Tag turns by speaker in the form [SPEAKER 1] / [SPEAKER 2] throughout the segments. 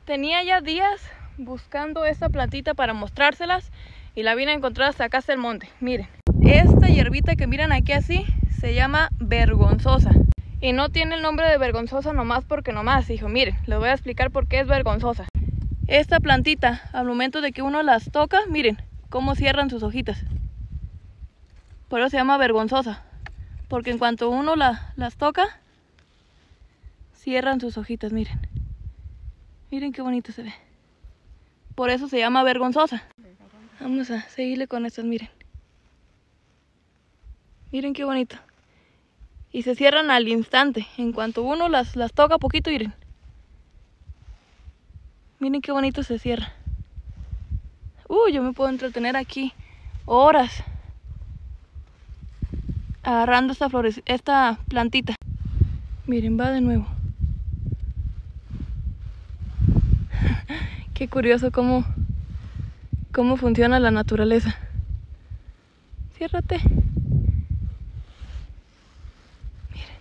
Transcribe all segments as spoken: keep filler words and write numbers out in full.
[SPEAKER 1] Tenía ya días buscando esta plantita para mostrárselas y la vine a encontrar hasta acá hasta el monte. Miren, esta hierbita que miran aquí así se llama vergonzosa. Y no tiene el nombre de vergonzosa nomás porque nomás, hijo. Miren, les voy a explicar por qué es vergonzosa. Esta plantita, al momento de que uno las toca, miren cómo cierran sus hojitas. Por eso se llama vergonzosa. Porque en cuanto uno la, las toca, cierran sus hojitas, miren. Miren qué bonito se ve. Por eso se llama vergonzosa. Vamos a seguirle con estas, miren. Miren qué bonito. Y se cierran al instante. En cuanto uno las, las toca poquito, miren. Miren qué bonito se cierra. Uy, yo me puedo entretener aquí horas agarrando esta flores, esta plantita. Miren, va de nuevo. Qué curioso cómo, cómo funciona la naturaleza. Ciérrate. Miren.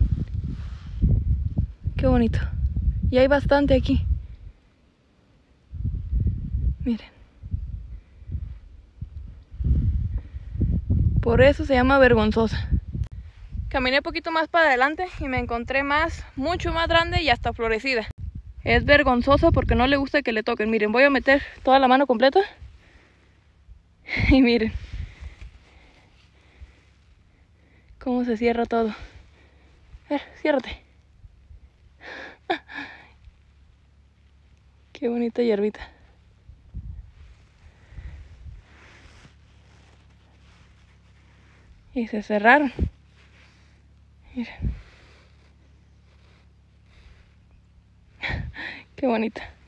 [SPEAKER 1] Qué bonito. Y hay bastante aquí. Miren. Por eso se llama vergonzosa. Caminé un poquito más para adelante y me encontré más, mucho más grande y hasta florecida. Es vergonzosa porque no le gusta que le toquen. Miren, voy a meter toda la mano completa. Y miren cómo se cierra todo. A ver, ciérrate. Qué bonita hierbita. Y se cerraron. Miren. Qué bonita.